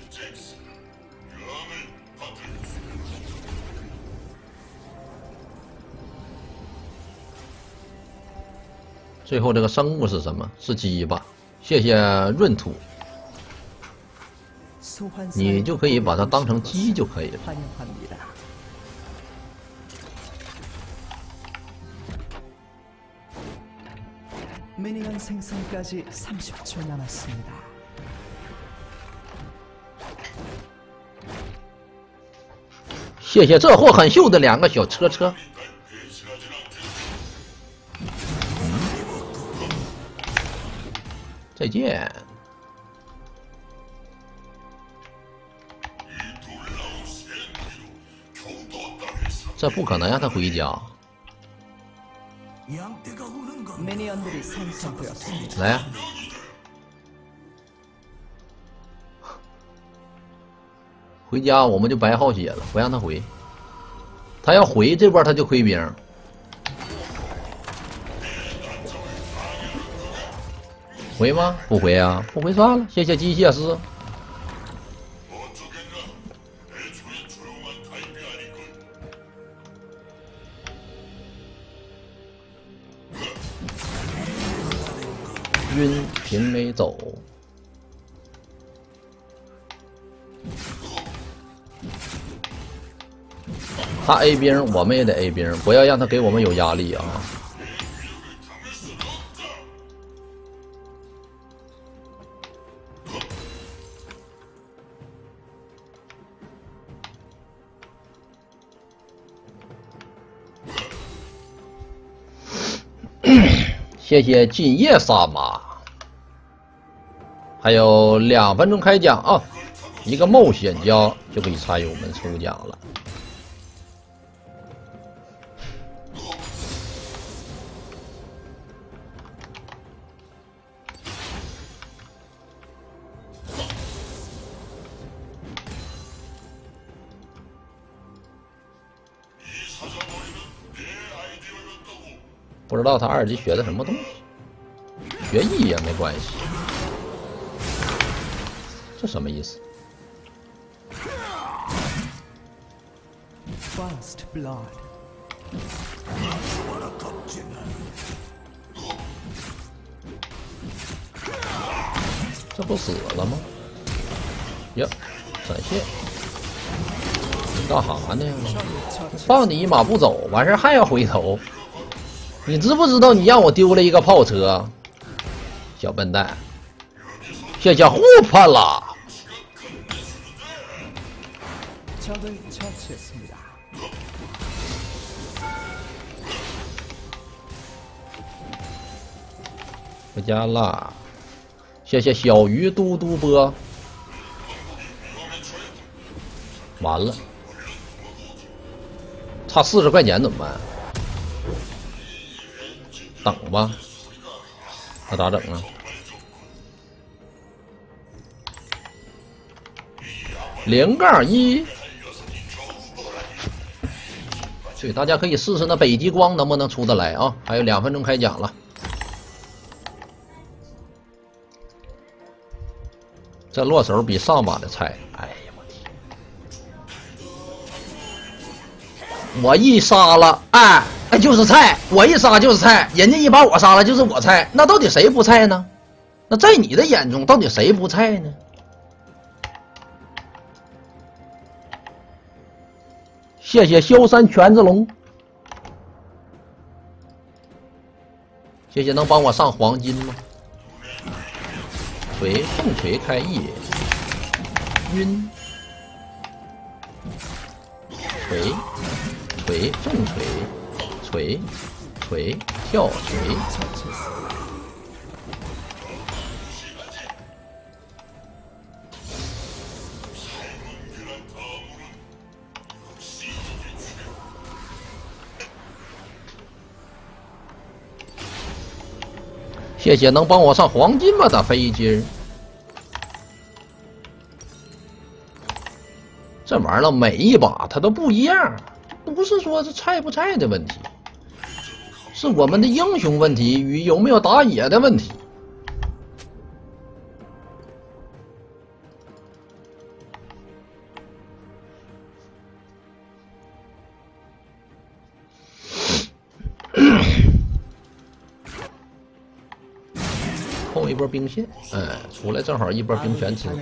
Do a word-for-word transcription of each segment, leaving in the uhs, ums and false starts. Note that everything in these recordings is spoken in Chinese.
最后这个生物是什么？是鸡吧？谢谢闰土，你就可以把它当成鸡就可以了。 미니언 생성까지 삼십 초 남았습니다. 谢谢这货很秀的两个小车车。再见。这不可能让他回家。 来啊！回家我们就白耗血了，不让他回。他要回这波他就亏兵。回吗？不回啊！不回算了，谢谢机械师。 晕平没走，他 A 兵，我们也得 A 兵，不要让他给我们有压力啊！谢谢今夜萨玛，还有两分钟开奖啊！一个冒险家就可以参与我们抽奖了。不知道他二级学的什么东西，学艺也没关系。这什么意思？ First blood. 这不死了吗？呀，闪现！你干哈呢？放你一马不走，完事还要回头。你知不知道你让我丢了一个炮车？小笨蛋！谢谢护帕了。 적을 처치했습니다. 回家啦！谢谢小鱼嘟嘟波。完了，差四十块钱怎么办？等吧，那咋整啊？零杠一。 对，大家可以试试那北极光能不能出得来啊！还有两分钟开奖了。这落手比上把的菜，哎呀我天！我一杀了，哎哎就是菜，我一杀就是菜，人家一把我杀了就是我菜，那到底谁不菜呢？那在你的眼中，到底谁不菜呢？ 谢谢萧山全子龙，谢谢能帮我上黄金吗？锤重锤开翼，晕，锤锤重锤，锤锤跳锤。 谢谢能帮我上黄金吗？的飞机，这玩意儿每一把它都不一样，不是说是菜不菜的问题，是我们的英雄问题与有没有打野的问题。 一波兵线，哎，出来正好一波兵全吃。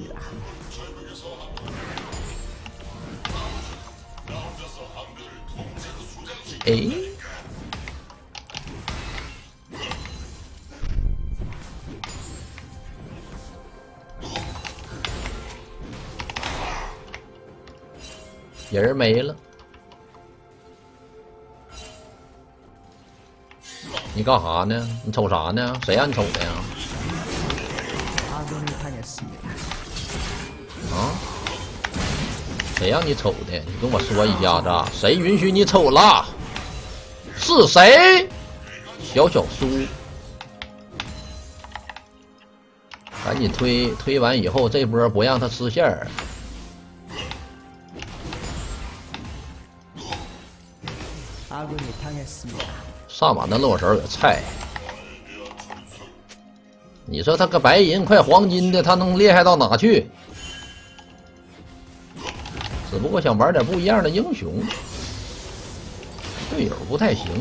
哎，人没了，你干啥呢？你瞅啥呢？谁让你瞅的呀？啊？谁让你瞅的？你跟我说一下子，谁允许你瞅了？ 是谁？小小苏，赶紧推推完以后，这波不让他吃线儿。萨满的落手也菜，你说他个白银快黄金的，他能厉害到哪去？只不过想玩点不一样的英雄。 队友不太行，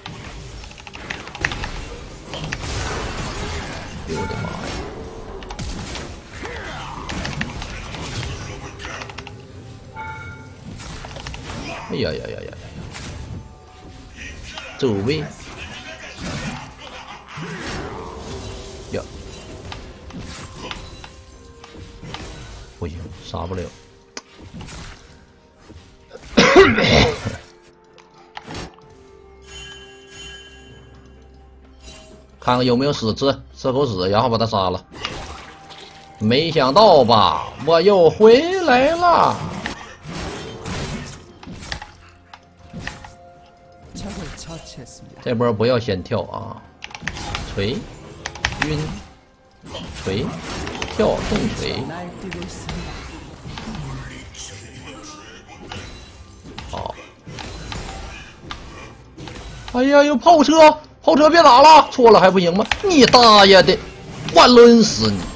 哎呦我的妈呀！哎呀呀呀呀呀！走位呀，不行，杀不了。看看有没有屎吃，吃口屎，然后把他杀了。没想到吧，我又回来了。这波不要先跳啊！锤，晕，锤，跳，重锤。好。哎呀，有炮车！ 炮车别打了，错了还不行吗？你大爷的，我抡死你！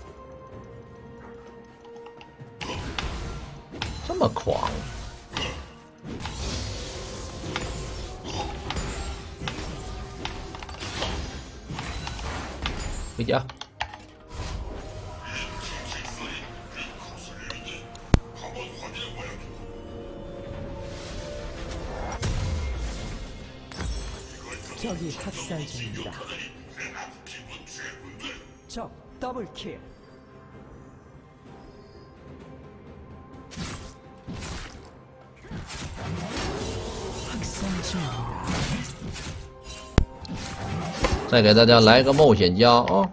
这么狂，回家。 적이 학살 중입니다. 적 더블킬. 학살 중입니다. 再给大家来个冒险家啊！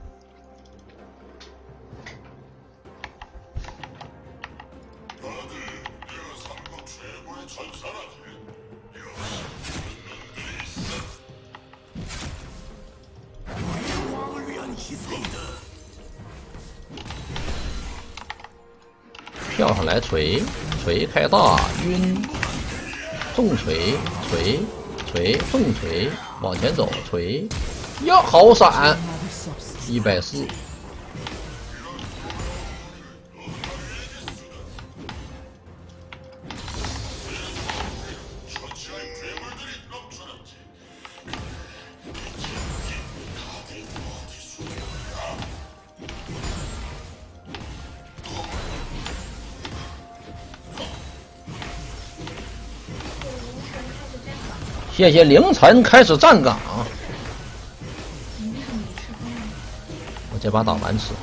跳上来锤，锤开大晕，重锤锤锤重锤，往前走锤，呀好闪，一百四。谢谢凌晨开始站岗。我这把打完吃。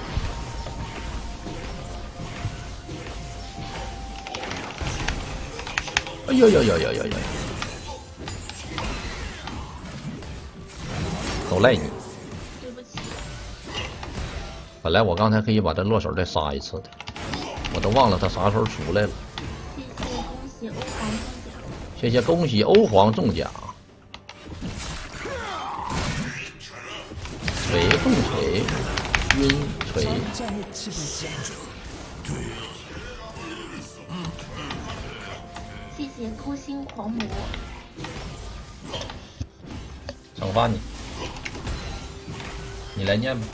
哎呦呦呦呦呦呦！都赖你。 对不起。 本来我刚才可以把这落手再杀一次的，我都忘了他啥时候出来了。谢谢恭喜欧皇中奖。 锤重锤，晕锤。 谢谢偷心狂魔。 惩罚你，你来念吧。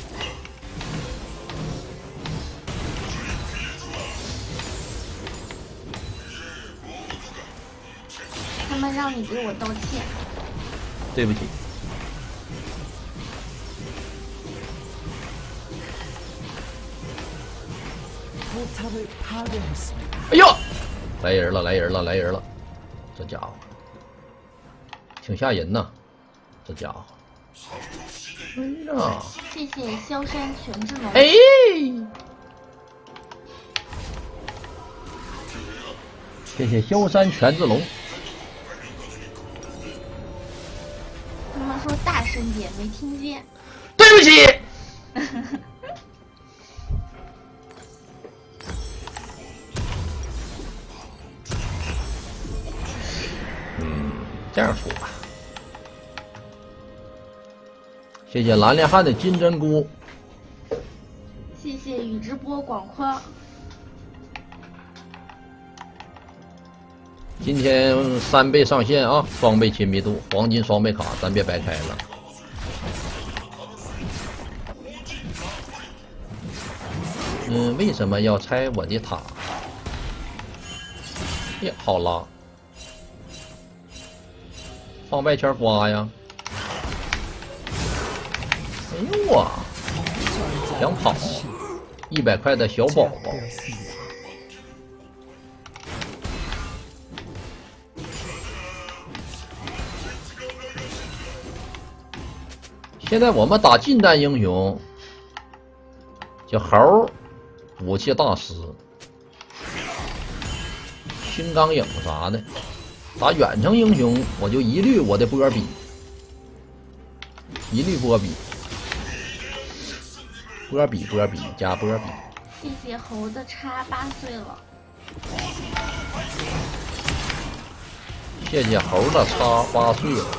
他们让你给我道歉。 对不起。 포탑을 파괴했습니다. 哎呦，来人了，来人了，来人了！这家伙挺吓人呐，这家伙。哎呀， 谢谢萧山全智龙。 哎，谢谢萧山全智龙。 他们说大声点，没听见。 对不起。嗯，这样说吧。谢谢蓝脸汉的金针菇。 谢谢宇智波广宽。 今天三倍上线啊，双倍亲密度，黄金双倍卡，咱别白开了。嗯，为什么要拆我的塔？呀，好拉，放外圈刮呀！哎呦啊，想跑，一百块的小宝宝。 现在我们打近战英雄，叫猴武器大师、青钢影啥的。打远程英雄，我就一律我的波比，一律波比，波比波比加波比。 谢谢猴子差八岁了。 谢谢猴子差八岁了。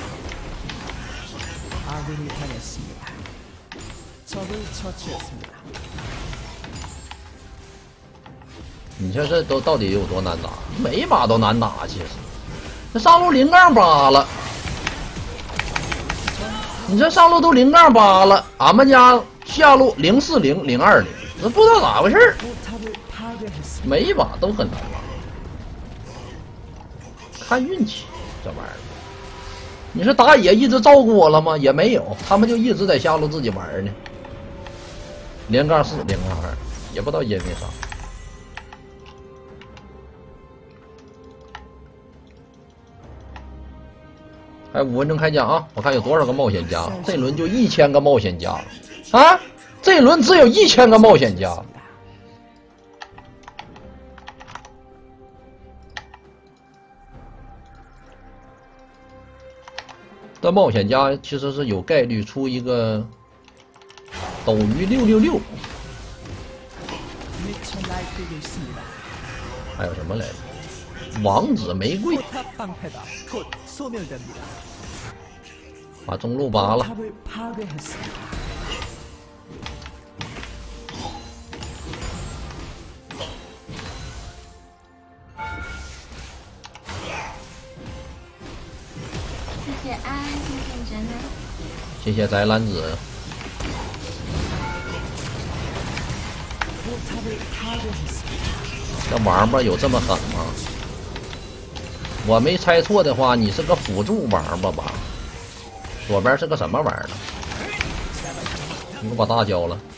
아군이 당했습니다. 적을 처치했습니다. 你说这都到底有多难打？每一把都难打，其实。这上路零杠八了，你这上路都零杠八了，俺们家下路零四零零二零，这不知道咋回事儿。每一把都很难打，看运气这玩意儿。 你说打野一直照顾我了吗？也没有，他们就一直在下路自己玩呢。连杠四，连杠二，也不知道因为啥。还有五分钟开奖啊！我看有多少个冒险家？这轮就一千个冒险家啊！这轮只有一千个冒险家。 这冒险家其实是有概率出一个斗鱼六六六，还有什么来着？王子玫瑰，把中路拔了。 谢谢安安静静宅男， 谢谢宅男子。这王八有这么狠吗？我没猜错的话，你是个辅助王八吧？左边是个什么玩意儿？你给我把大交了，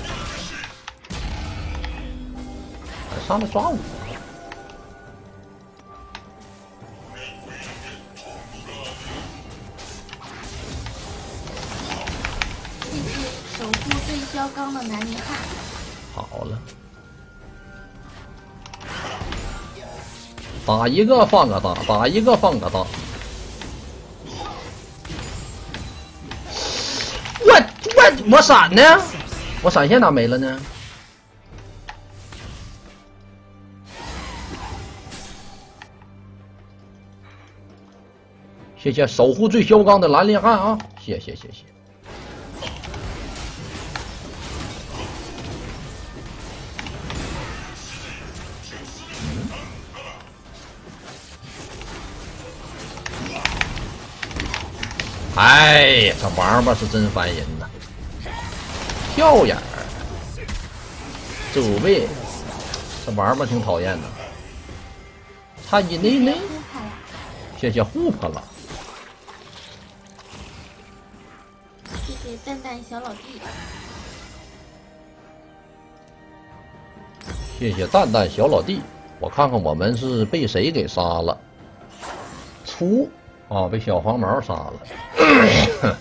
上来抓我！ 守护最嚣刚的男女汉。 好了，打一个放个大，打一个放个大。我我我闪呢？我闪现咋没了呢？谢谢守护最嚣刚的蓝脸汉啊！谢谢谢谢。 哎呀，这王八是真烦人呐！跳眼儿，走位，这王八挺讨厌的。差一内内，谢谢护他了。 谢谢蛋蛋小老弟。 谢谢蛋蛋小老弟，我看看我们是被谁给杀了？粗啊，被小黄毛杀了，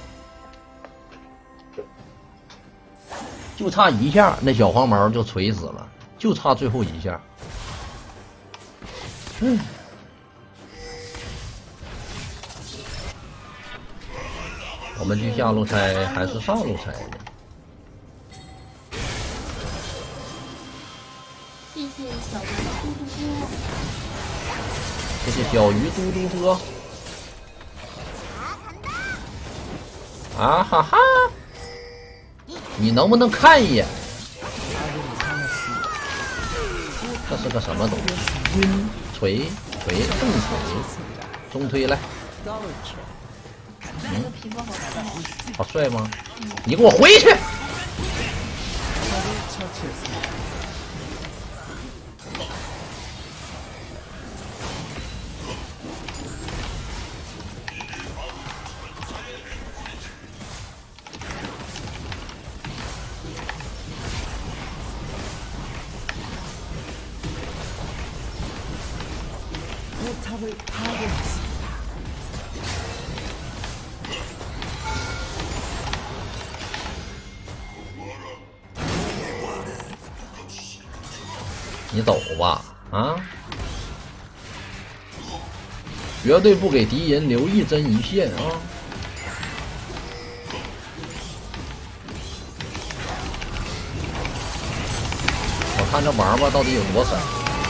就差一下，那小黄毛就锤死了，就差最后一下。嗯，我们去下路拆还是上路拆呢？ 谢谢小鱼嘟嘟嘟， 谢谢小鱼嘟嘟哥。啊哈哈！你能不能看一眼？这是个什么东西？晕锤锤重锤，中推来。 这个皮肤好帅， 好帅吗？你给我回去！ 포탑을 파괴했습니다. 你走吧，啊！绝对不给敌人留一针一线啊！我看这王八到底有多神？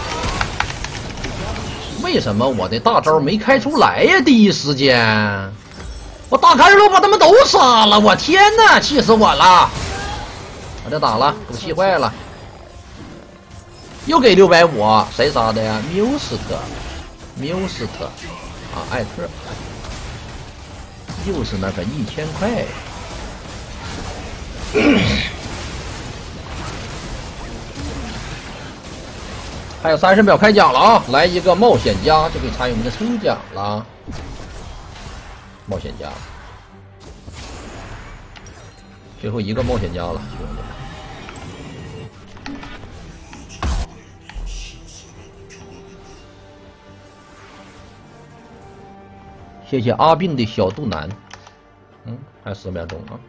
为什么我的大招没开出来呀？第一时间，我大开路把他们都杀了！我天哪，气死我了！我这打了，给我气坏了。 又给六百五，谁杀的呀？缪斯特，缪斯特，啊，艾特，又是那个一千块。还有三十秒开奖了啊！来一个冒险家就可以参与我们的抽奖了。冒险家，最后一个冒险家了，兄弟们。 谢谢阿病的小肚腩，嗯，还有十秒钟啊！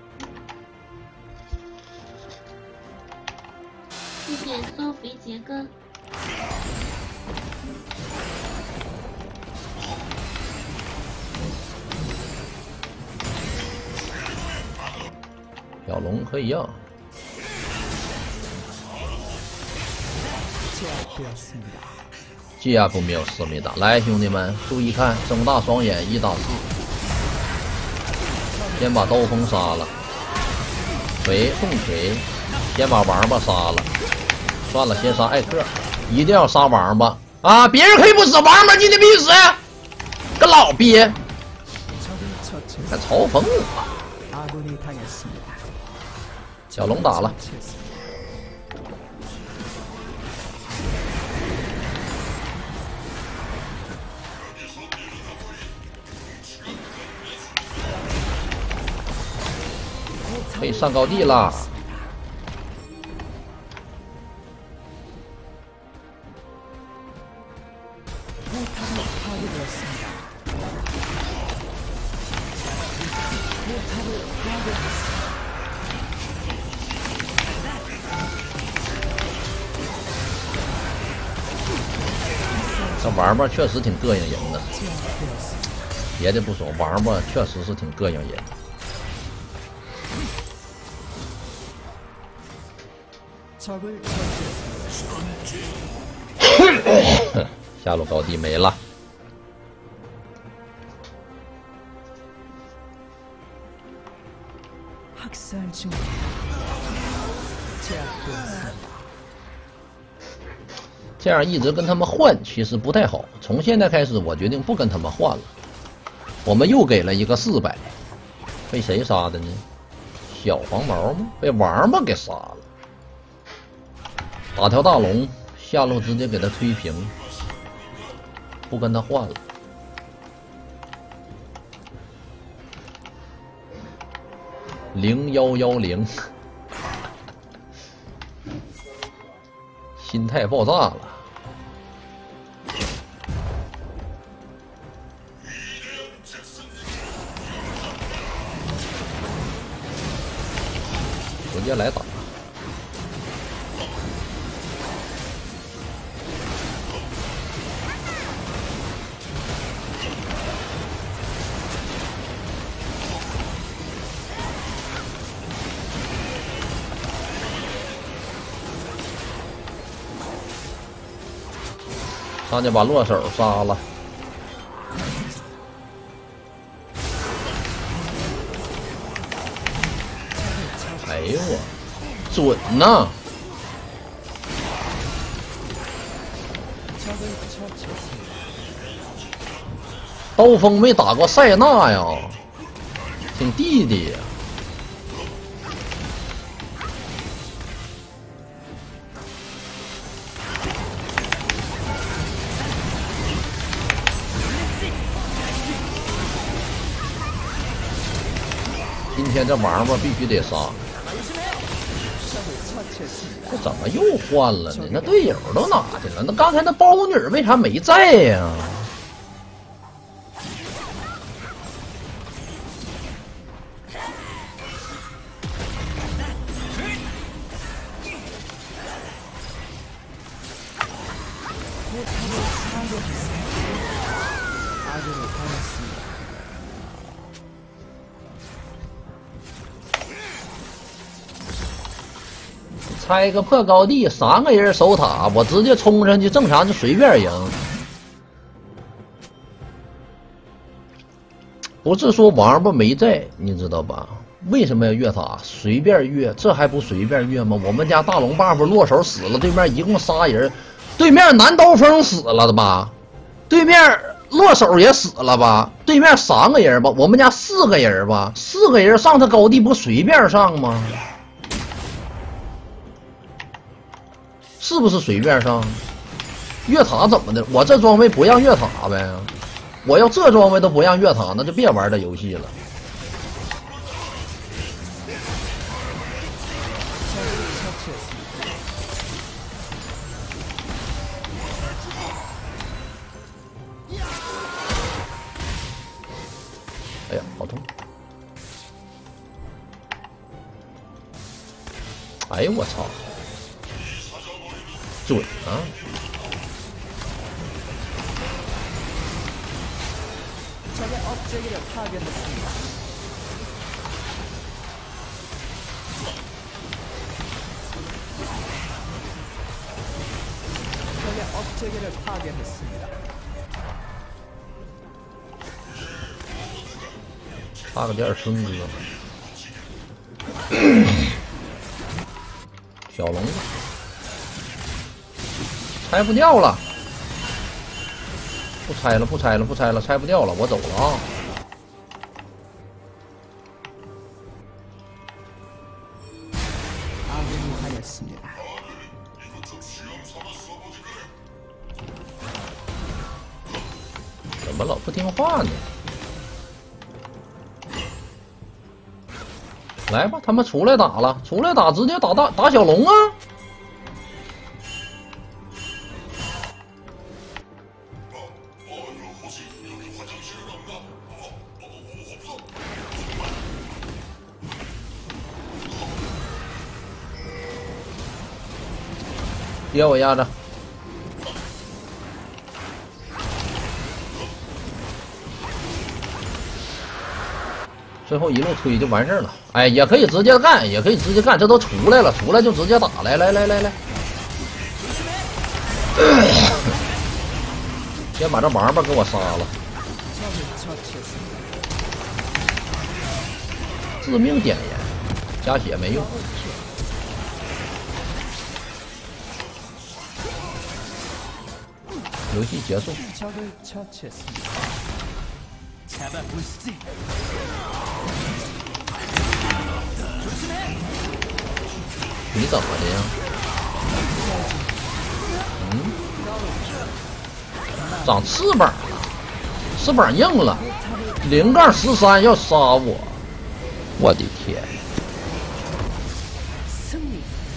谢谢苏肥杰根， 小龙可以要。 제압되었습니다. 제압没有思密达，来兄弟们注意看，睁大双眼，一打四，先把刀锋杀了，锤重锤，先把王八杀了，算了，先杀艾克，一定要杀王八啊！别人可以不死，王八你得必死，个老鳖，还嘲讽我。 아군이 당했습니다. 小龙打了。 可以上高地了。这王八确实挺膈应人的，别的不说，王八确实是挺膈应人。 下路高地没了，这样一直跟他们换其实不太好。从现在开始，我决定不跟他们换了。我们又给了一个四百，被谁杀的呢？小黄毛吗？被王八给杀了。 打条大龙，下路直接给他推平，不跟他换了。零幺幺零， 心态爆炸了。直接来打。上去把落手杀了。哎呦我，准呐！刀锋没打过塞纳呀，挺弟弟呀。今天这王八必须得杀。这怎么又换了呢？那队友都哪去了？那刚才那包女为啥没在呀？拆个破高地，三个人守塔，我直接冲上去，正常就随便赢。不是说王八没在，你知道吧？为什么要越塔？随便越，这还不随便越吗？我们家大龙 buff 落手死了，对面一共仨人，对面南刀锋死了的吧？对面落手也死了吧？对面三个人吧？我们家四个人吧？四个人上他高地不随便上吗？是不是随便上？越塔怎么的？我这装备不让越塔呗？我要这装备都不让越塔，那就别玩这游戏了。哎呀，好痛！哎呦我操！准啊！差个点孙哥，小龙。拆不掉了，不拆了，不拆了，不拆了，拆不掉了，我走了啊！怎么老不听话呢？来吧，他们出来打了，出来打，直接打大打小龙啊！接我压着，最后一路推就完事儿了。哎，也可以直接干，也可以直接干，这都出来了，出来就直接打，来来来来来，先把这王八给我杀了，致命点烟，加血没用。游戏结束。你怎么的呀？嗯，长翅膀了，翅膀硬了，零杠十三要杀我，我的天！